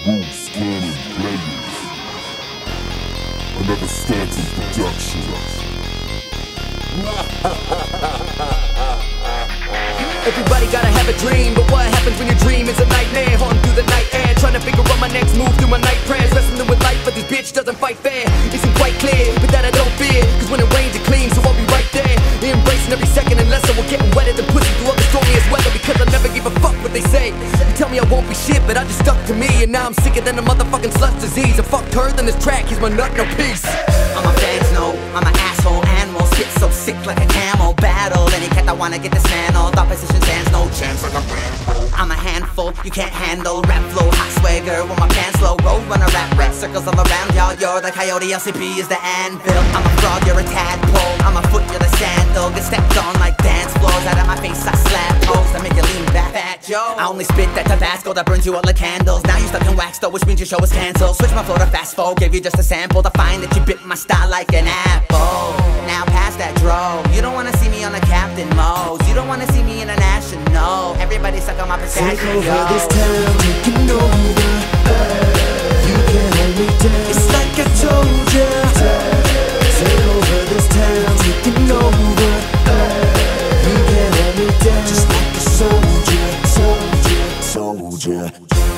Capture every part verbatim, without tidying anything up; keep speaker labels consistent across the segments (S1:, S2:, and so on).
S1: Roots, Scanning, Players. Another Stanton production.
S2: Everybody gotta have a dream, but what happens when your dream is a nightmare? Haunting through the night air, trying to figure out my next move through my night prayers. Wrestling with life, but this bitch doesn't fight fair. Isn't quite clear, but that I don't fear, cause when it rains it cleans, so I'll be right there, embracing every second unless I will get wetter than pussy through all the stormiest weather. Because I never give a fuck what they say. You tell me I won't be shit, but I just stuck to me. And now I'm sicker than a motherfucking slut disease. I fucked her, then this track, he's my nut, no peace.
S3: All my fans know I'm an asshole animal. Spit so sick like a camel. Battle any cat that wanna get dismantled. Opposition stands no chance like a ramble. I'm a handful, you can't handle. Rap flow, hot swagger with my pants low. Road runner, rap rap circles all around y'all. You're the coyote, L C P is the anvil. I'm a frog, you're a tadpole. I'm a foot, you're the sandal. Get stepped on like dance floors. Out of my face I slap hoes that make you lean back. Fat Joe, I only spit that Tabasco that burns you out like candles. Now you stuck in wax though, which means your show is cancelled. Switch my flow to fast forward, gave you just a sample to find that you bit my style like an apple. Now pass that dro. You don't wanna see me on the Captain Mo's. You don't wanna see me international. Everybody suck on my pistachio.
S4: Take over this town, taking over. You can't hold me down. It's like I told ya. Take over this town, taking over. You can't hold me down. Just like a soldier, soldier, soldier.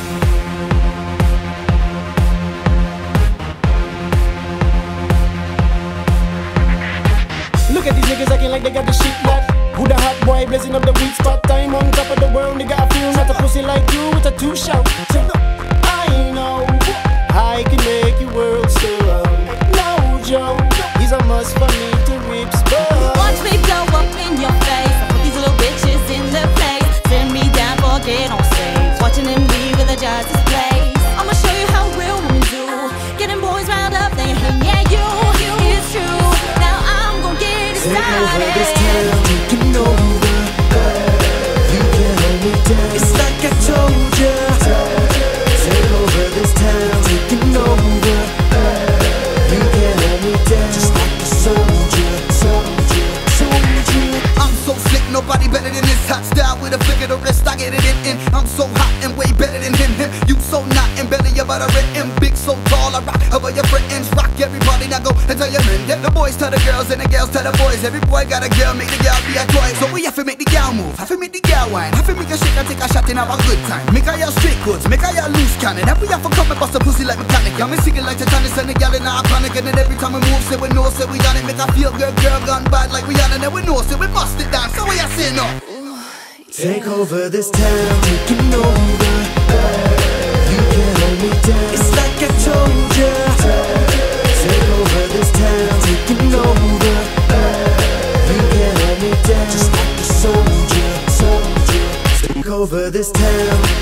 S5: Look at these niggas acting like they got the shit locked. Who the hot boy blazing up the weed spot? Time on top of the world, nigga, I feel not a pussy like you with a two shot. I know I can make you world so no joke. He's a must for me to rip spot.
S6: Watch me blow up in your face. I put these little bitches in their place. Send me down for get on stage. Watching them leave with a justice place. I'ma show you how real women do. Getting boys round up, they hate, yeah, you, you, it's true. Now I'm gon' get it started.
S4: Take over this town, taking over. You can't hold me down. It's like I told ya. Take over this town, taking over. You can't hold me down. Just like a soldier, soldier, soldier.
S7: I'm so slick, nobody better than this. Hot style with a flick of the wrist, I get it in, in. I'm so hot and way better than him, him. You so not and better, you better written. Big so tall, I rock over your friends. Rock everybody, now go and tell your men. The boys tell the girls and the girls tell the boys. Every boy got a girl, make the girl be a toy. So we have to make the girl move, have to make the girl whine. Have to make a shake and take a shot and have a good time. Make her your straight goods, make her your loose cannon. Have we have to come and bust a pussy like mechanic. I'm singing like Titanic and the girl in our panic. And then every time we move, say we know, say we on it. Make her feel good, girl gone bad like we on it. And then we know, say we bust it down. So we are saying no.
S4: Take over this town, taking over. You can't hold me down. It's like I told ya. Take over this town, taking over. You can't hold me down. Just like a soldier, soldier. Take over this town.